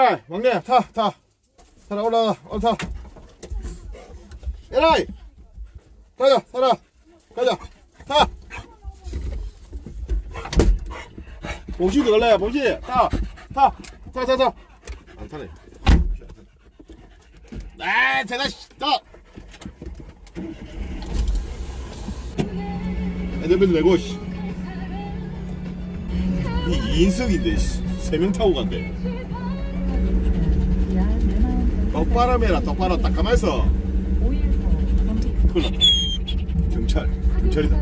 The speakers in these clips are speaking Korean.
에라이 막내 타라 올라가 타 에라이 가자 가자 타 봉시 들어갈래 봉시 타 안 타네 아 제가 타 애들도 내고 이 2인석인데 3명 타고 간대 똑바로 해라 똑바로 딱 가만있어 큰일 났다 경찰이다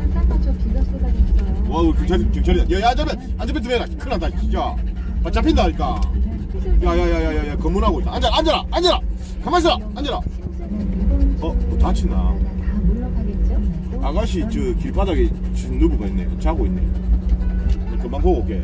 와 경찰이다 야 안전벨트 매라 큰일 났다 진짜 잡힌다니까 야야야야야 검문하고 있다 앉아라 가만있어 앉아라 뭐 다치나 아가씨 저 길바닥에 누부가 있네 자고 있네 그만 보고 올게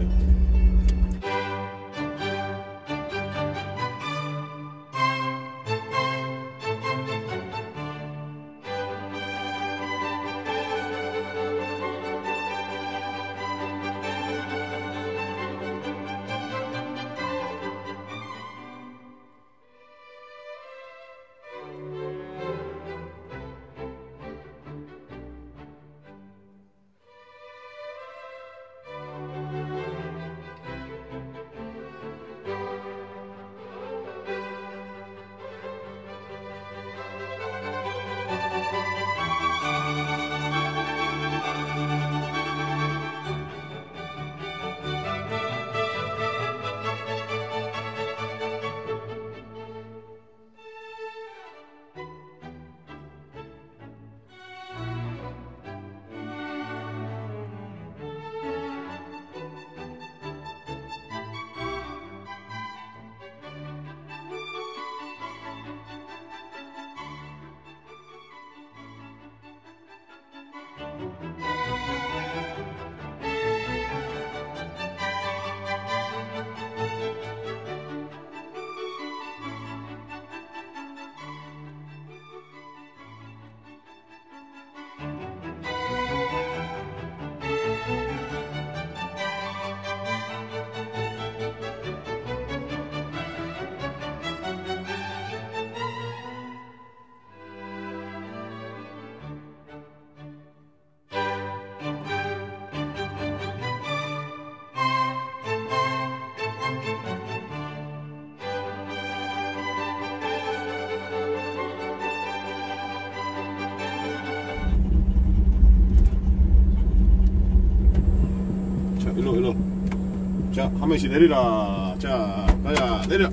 일로 자 한 명씩 내리라 자 가야 내려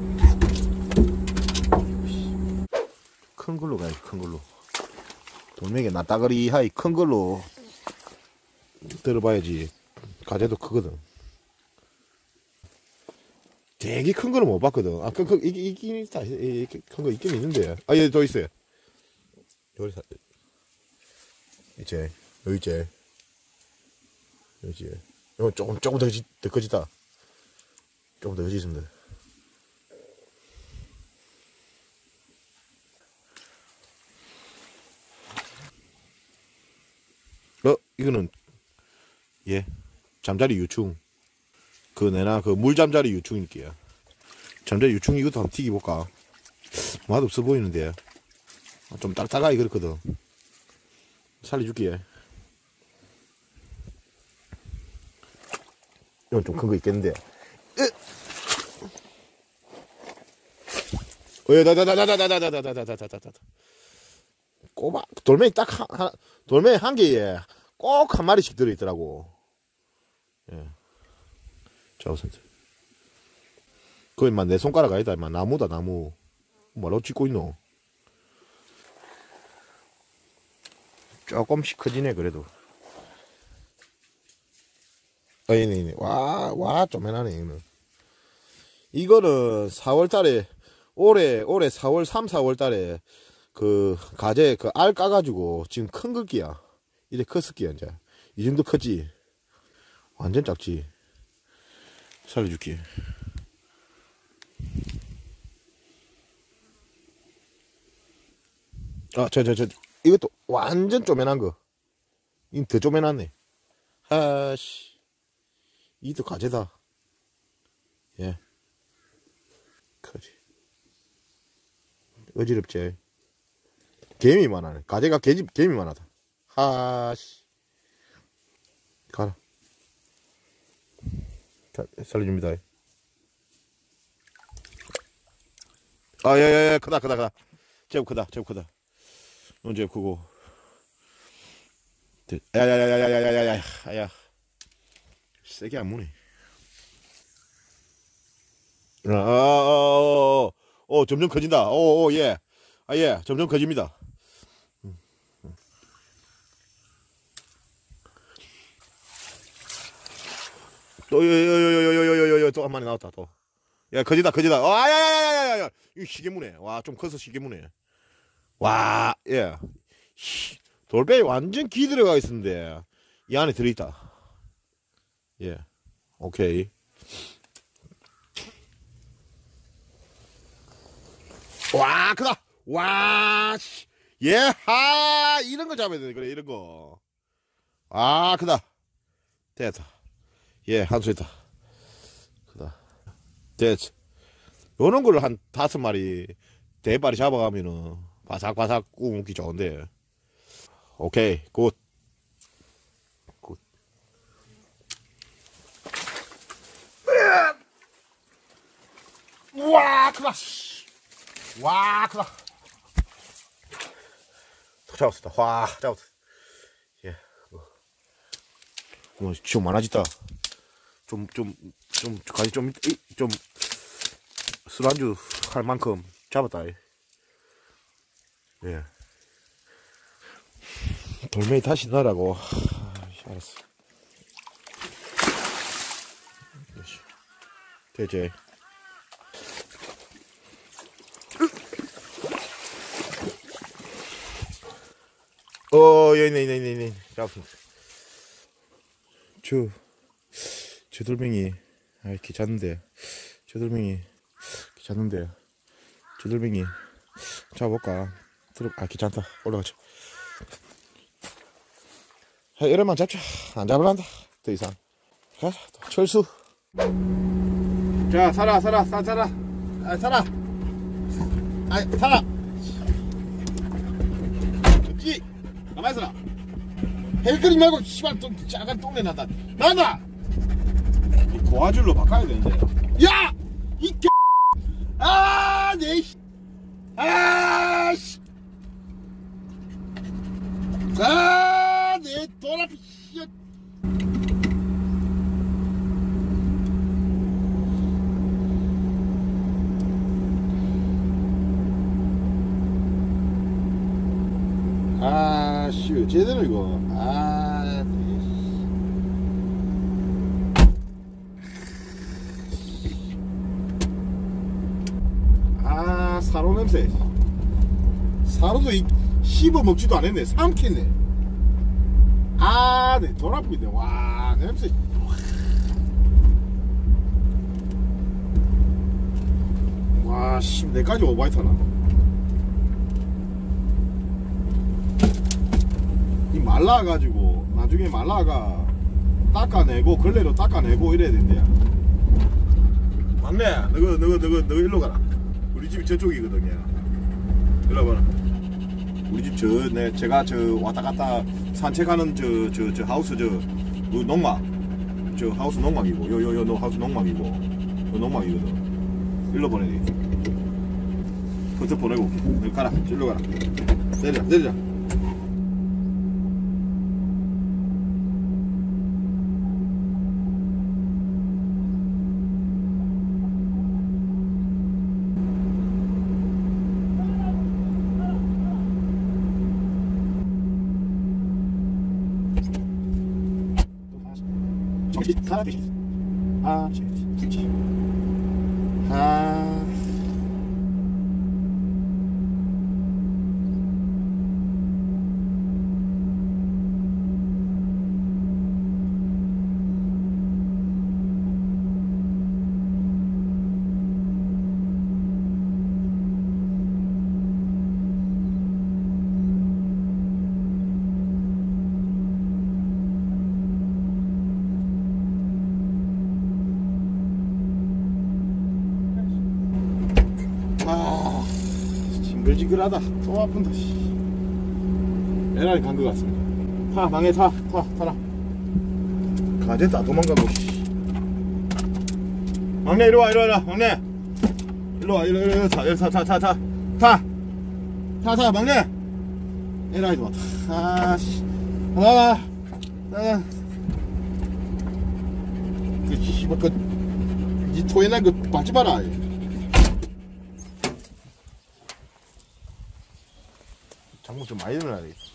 큰 걸로 가야지 큰 걸로 돌멩이 나따거리 하이 큰 걸로 들어봐야지 가재도 크거든 되게 큰 거는 못 봤거든 아 있긴 있다 큰 거 있긴 있는데 아 얘 더 있어요 여기 이제 여기 이제 이거 조금 더 커지다. 조금 더 커지면 돼. 이거는 예 잠자리 유충. 그 내나 그 물잠자리 유충일게요. 잠자리 유충 이것도 한번 튀겨볼까? 맛없어 보이는데 좀 딱딱하게 그렇거든. 살려줄게. 이건 좀 큰 거 있겠는데. 꼬박 돌멩이 딱 돌멩이 한 개에 꼭 한 마리씩 들어있더라고. 예. 자 우선 거의 막 내 손가락 아니다. 막 나무다 나무. 뭐라고 찍고 있노? 조금씩 커지네 그래도. 이네. 와, 쪼매나네, 이거는. 이거는 4월달에, 올해 4월, 3, 4월달에, 그, 가재, 그 알 까가지고, 지금 큰 글기야. 이제 컸을게야, 이제. 이 정도 크지? 완전 작지? 살려줄게. 이것도 완전 쪼매난 거. 이건 더 쪼매났네. 아씨. 이도 가재다. 예. 크지. 어지럽지. 개미 많아네. 가재가 개미 많아다. 하씨. 가라. 자, 살려줍니다. 아, 야, 크다. 제법 크다. 언제 크고. 야. 세게 안 무네. 점점 커진다. 예. 예, 점점 커집니다. 또 한 마리 나왔다, 또. 야, 커지다. 야. 이거 시계무네. 와, 좀 커서 시계무네. 와, 예. 돌배에 완전 기 들어가 있었는데, 이 안에 들어있다. 예. 오케이. 와, 크다. 와, 씨. 예, 이런 거 잡아야 돼. 그래, 이런 거. 아, 크다. 됐다. 예, 한수 있다. 크다. 됐지. 요런 걸 한 5마리, 대발이 잡아가면은, 바삭바삭 구워 먹기 좋은데. 오케이, 굿. 우와, 크다. 와, 크다. 잡았다. 와, 잡았다. 예. 좀 많아졌다. 가지 좀 술안주 할 만큼 잡았다. 예. 돌멩이 다시 넣으라고. 알았어. 되지. 있네. 잡았습니다. 저 돌멩이, 귀찮은데. 저 돌멩이, 잡아볼까? 귀찮다. 올라가자. 이러면 잡자. 안 잡으란다. 더 이상. 가자, 철수. 자, 살아. 살아. 이 가만히 있어라. 헬거리 말고 씨발 좀 작은 똥내 난다. 이 고화줄로 바꿔야 되는데. 야! 이 개. 내 씨. 씨. 내 도라피 씨. 씨, 제대로 이거. 사로 냄새. 사로도 씹어 먹지도 않았네. 삼키네. 네, 돌아보이네. 와, 냄새. 와, 씨, 내까지 오바이트나. 이 말라가지고 나중에 말라가 닦아내고 걸레로 닦아내고 이래야 된대요. 맞네. 너거 일로 가라. 우리 집이 저쪽이거든요. 일로 와봐라. 우리 집 제가 왔다갔다 산책하는 저 하우스 농막. 저 하우스 농막이고 요 하우스 농막이고 요 농막이거든. 일로 보내야 돼. 버튼 보내고 여기 가라. 일로 가라. 내리자. 지글지글하다. 또 아픈다. 에라이 간 것 같습니다. 타, 망해, 타라. 가재 다 도망가고. 막내 이리 와, 막내. 일로 와, 타, 막내. 에라이 좀 와. 아씨, 이 토해날 거 받지 마라. 장목 좀 많이 넣어야 돼.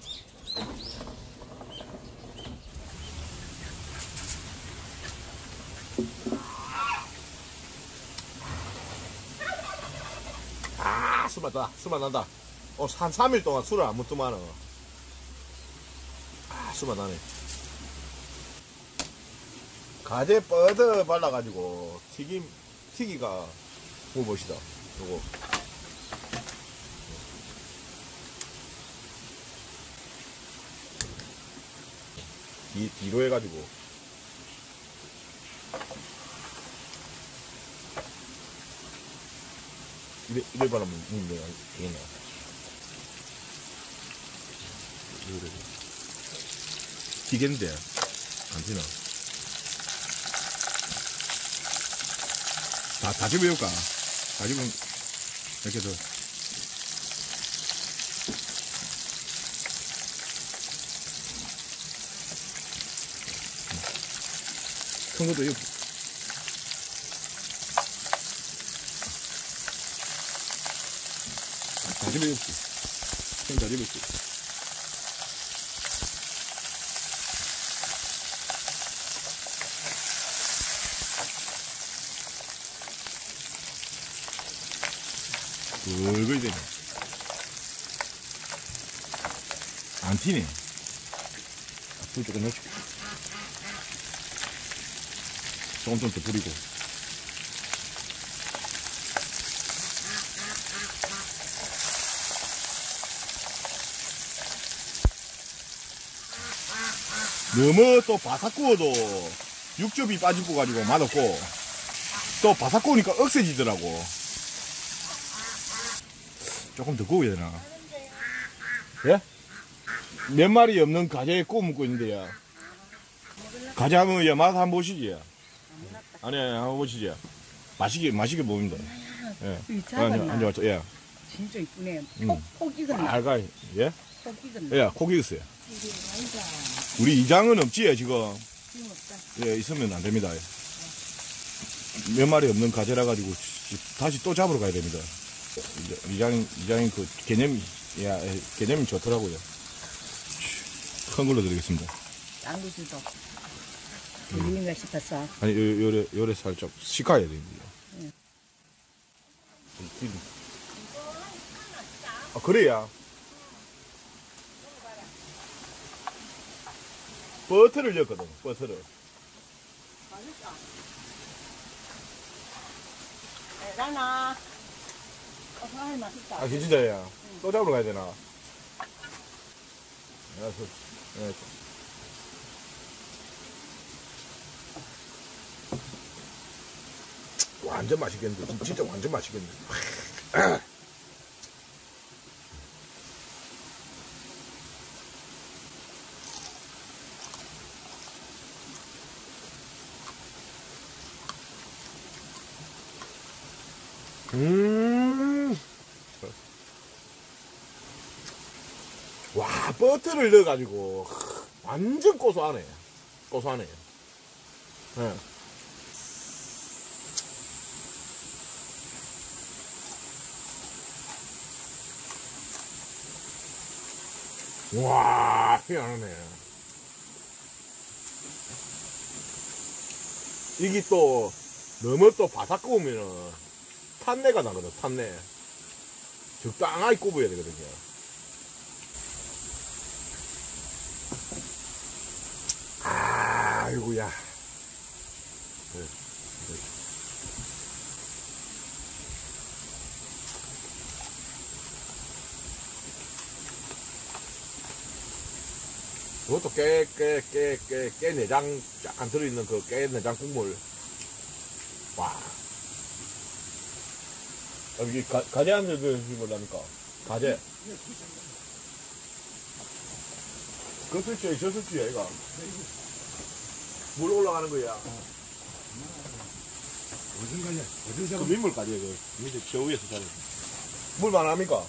아, 술 맛난다. 한 3일 동안 술을 안 먹더만은. 아, 술 맛나네. 가재 뻗어 발라가지고 튀기가 먹어봅시다. 요거 뒤로 해가지고 이래 바라면 내가 되겠네. 튀겠는데 안 튀나? 다 집어볼까? 다 집으면 이렇게 더. 큰 것도 이거. 다 집어볼게. 다 집어볼게. 굵을 되네. 안 튀네. 불 조금 넣어줄게. 조금 더 뿌리고. 너무 또 바삭 구워도 육즙이 빠지고 가지고 맛없고, 또 바삭 구우니까 억세지더라고. 조금 더 구워야 되나? 예? 몇 마리 없는 가재 구워 먹고 있는데요. 가재 하면 맛 한번 보시지. 아니, 한번 보시지. 맛있게 보입니다. 예. 작았나? 예. 진짜 이쁘네. 콕 익었나? 알가, 예? 콕 익었나? 예, 콕 익었어요. 우리 이장은 없지, 지금. 지금 없다. 예, 있으면 안 됩니다. 몇 마리 없는 가재라 가지고 다시 또 잡으러 가야 됩니다. 이장인 그 개념이 좋더라고요. 큰 걸로 드리겠습니다. 안구지도 들리는가 싶었어. 아니, 요래 살짝 식어야 됩니다. 응. 아, 그래야. 버터를 넣었거든, 버터를. 맛있어. 나나. 맛있다. 아, 진짜야. 또 잡으러 가야 되나? 알았어. 네. 완전 맛있겠는데, 진짜 완전 맛있겠는데. 와, 버터를 넣어가지고 완전 고소하네. 고소하네. 네. 와, 희한하네. 이게 또 너무 또 바삭 구우면은 탄내가 나거든, 탄내. 적당하게 구워야 되거든요. 아이고야. 네. 이것도 깨 내장 약간 들어있는 그 깨 내장 국물. 와. 여기 가재 한 줄 해보려니까. 가재. 그 술주야, 저 술주야, 이거. 물 올라가는 거야. 어딘 가냐? 어딘 그 사람? 민물까지, 밑에 저 위에서 자는. 물 많합니까?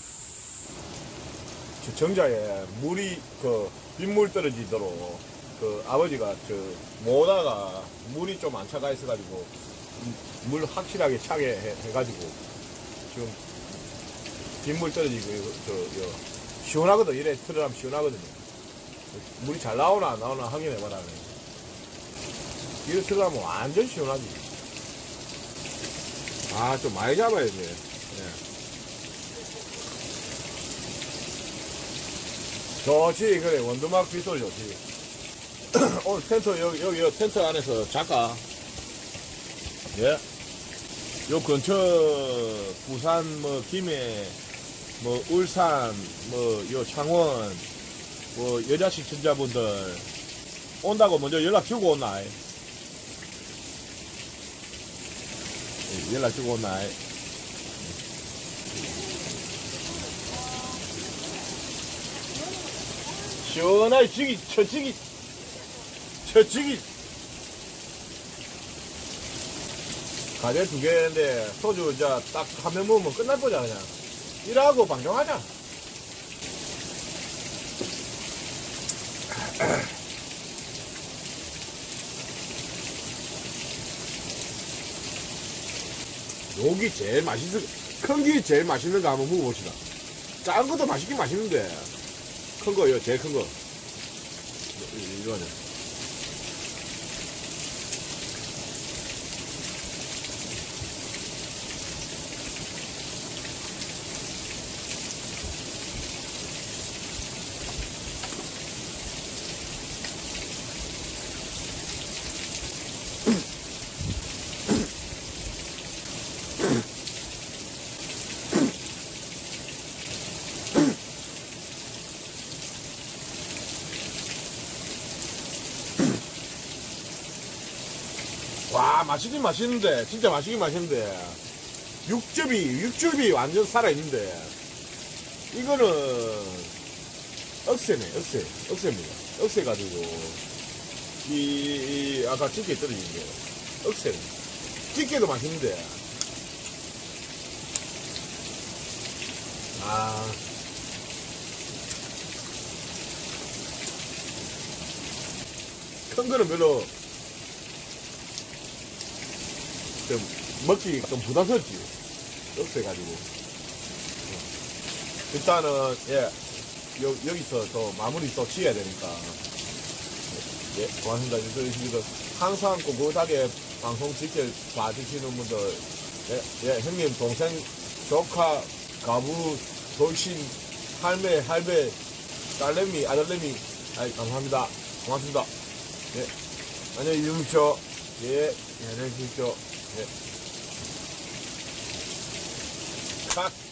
저 정자에 물이, 빗물 떨어지도록, 아버지가 모다가 물이 좀 안 차가 있어가지고, 물 확실하게 차게 해가지고, 지금, 빗물 떨어지고, 시원하거든. 이래 틀어하면 시원하거든요. 물이 잘 나오나 안 나오나 확인해봐라. 이래 틀어하면 완전 시원하지. 아, 좀 많이 잡아야 돼. 네. 좋지, 그래. 원두막 빗소리 좋지. 오늘 텐트, 여기 텐트 안에서 잠깐. 예. 요 근처, 부산, 김해, 울산, 요 창원, 여자식 친자분들 온다고 먼저 연락 주고 온나. 연락 주고 온나. 시원하게 처지기. 가재 2개인데, 소주 딱 한 병 먹으면 끝날 거잖아, 그냥. 일하고 방송하자. 여기 제일 큰 게 제일 맛있는 거 한번 먹어봅시다. 작은 것도 맛있긴 맛있는데, 큰 거요, 제일 큰 거. 이거는. 와, 맛있긴 맛있는데, 진짜 맛있긴 맛있는데, 육즙이 완전 살아있는데, 이거는, 억새입니다. 억새가지고, 아까 집게 떨어진 게, 억새. 집게도 맛있는데, 큰 거는 별로, 먹기 좀 부담스럽지. 억새가지고. 일단은, 여기서 또 마무리 또 지어야 되니까. 예, 고맙습니다. 항상 꿋꿋하게 방송 봐주시는 분들, 형님, 동생, 조카, 가부, 돌신, 할매, 딸내미, 아들내미, 감사합니다. 고맙습니다. 예, 안녕히 계십시오. 예, 안녕히 계십시오. 예. 컷.